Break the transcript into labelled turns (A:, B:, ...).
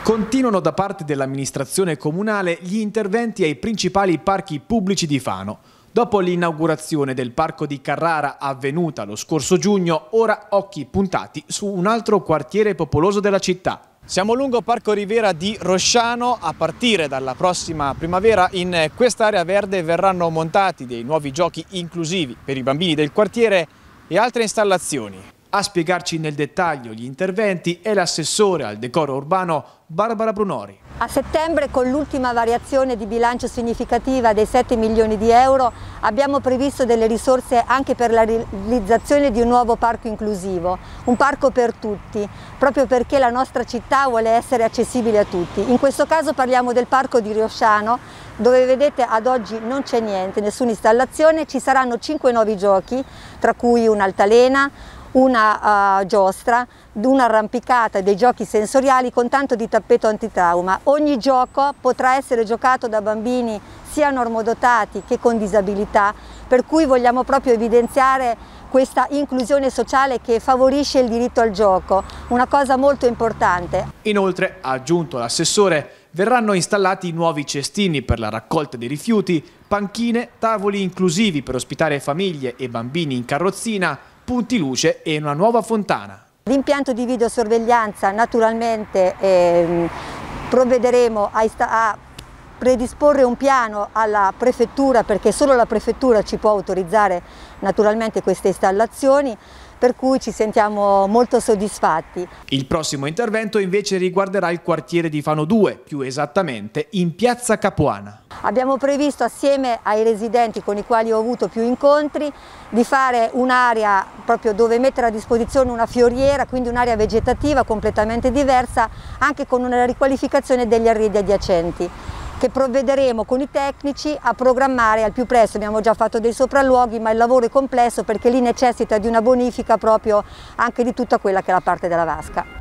A: Continuano da parte dell'amministrazione comunale gli interventi ai principali parchi pubblici di Fano. Dopo l'inaugurazione del parco di Carrara avvenuta lo scorso giugno, ora occhi puntati su un altro quartiere popoloso della città. Siamo lungo Parco Rivera di Rosciano. A partire dalla prossima primavera in quest'area verde verranno montati dei nuovi giochi inclusivi per i bambini del quartiere e altre installazioni. A spiegarci nel dettaglio gli interventi è l'assessore al decoro urbano Barbara Brunori.
B: A settembre, con l'ultima variazione di bilancio significativa dei 7 milioni di euro, abbiamo previsto delle risorse anche per la realizzazione di un nuovo parco inclusivo, un parco per tutti, proprio perché la nostra città vuole essere accessibile a tutti. In questo caso parliamo del parco di Rosciano, dove vedete ad oggi non c'è niente, nessuna installazione. Ci saranno 5 nuovi giochi, tra cui un'altalena, una giostra, un'arrampicata, dei giochi sensoriali con tanto di tappeto antitrauma. Ogni gioco potrà essere giocato da bambini sia normodotati che con disabilità, per cui vogliamo proprio evidenziare questa inclusione sociale che favorisce il diritto al gioco, una cosa molto importante.
A: Inoltre, ha aggiunto l'assessore, verranno installati nuovi cestini per la raccolta dei rifiuti, panchine, tavoli inclusivi per ospitare famiglie e bambini in carrozzina, punti luce e una nuova fontana.
B: L'impianto di videosorveglianza naturalmente provvederemo a predisporre un piano alla prefettura, perché solo la prefettura ci può autorizzare naturalmente queste installazioni, per cui ci sentiamo molto soddisfatti.
A: Il prossimo intervento invece riguarderà il quartiere di Fano 2, più esattamente in Piazza Capuana.
B: Abbiamo previsto, assieme ai residenti con i quali ho avuto più incontri, di fare un'area proprio dove mettere a disposizione una fioriera, quindi un'area vegetativa completamente diversa, anche con una riqualificazione degli arredi adiacenti, che provvederemo con i tecnici a programmare al più presto. Abbiamo già fatto dei sopralluoghi, ma il lavoro è complesso perché lì necessita di una bonifica proprio anche di tutta quella che è la parte della vasca.